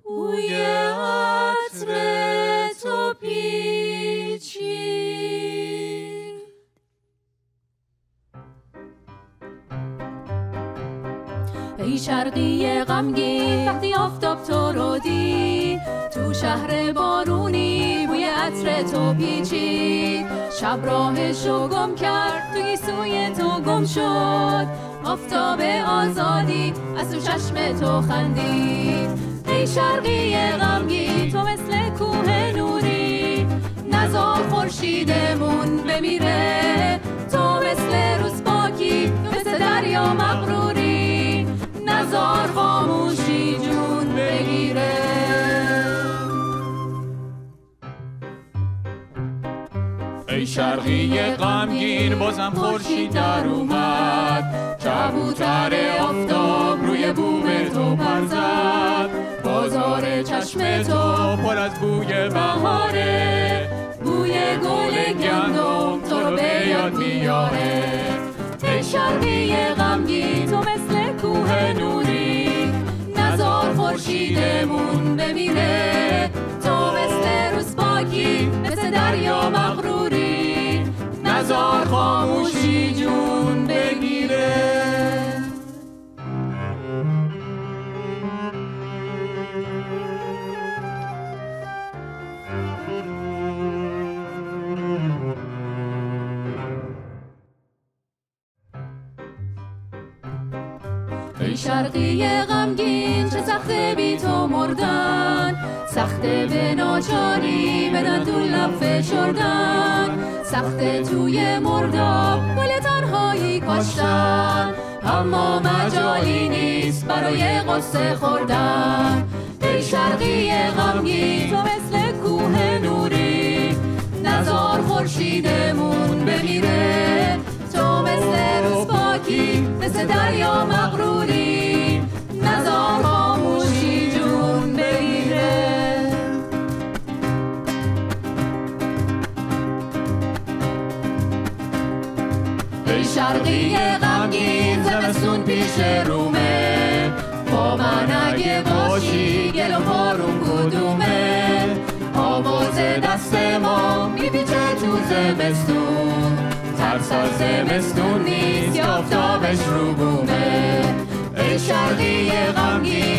بوی عطر تو پیچید. ای شرقی غمگین وقتی آفتاب تو رو دید، تو شهر بارونی بوی عطر تو پیچید. شب راهشو گم کرد توی سوی تو گم شد، آفتاب آزادی از تو چشم تو خندید. ای شرقی غمگین تو مثل کوه نوری، نزار خورشیدمون بمیره. تو مثل روز پاکی مثل دریا مغروری، نزار خاموشی جون بگیره. ای شرقی غمگین بازم خورشید در اومد، کبوتر آفتاب روی بوم تو پر زد. بازار چشم تو پر از بوی بهاره، بوی گل گندم تو رو به یاد میاره. ای شرقی غمگین تو مثل کوه نوری، نزار خورشیدمون بمیره. تو مثل روز پاکی مثل دریا مغروری، نزار خاموشی جون بگیره. ای شرقی غمگین چه سخته بی تو مردن، سخته به ناچاری به دندون لب فشردن. سخته توی مرداب گل تنهایی کاشتن، اما مجالی نیست برای قصه خوردن. ای شرقی غمگین تو مثل کوه نوری، نزار خورشیدمون بمیره. تو مثل روز پاکی مثل دریا مغروری، نزار خاموشی جون بگیره. ای شرقی غمگین زمستون پیش رومه، با من اگه باشی گل و بارون کدومه. آواز دست ما میپیچه تو زمستون، ترسا زمستون نیست که آفتابش رو بومه. ای شرقی غمگین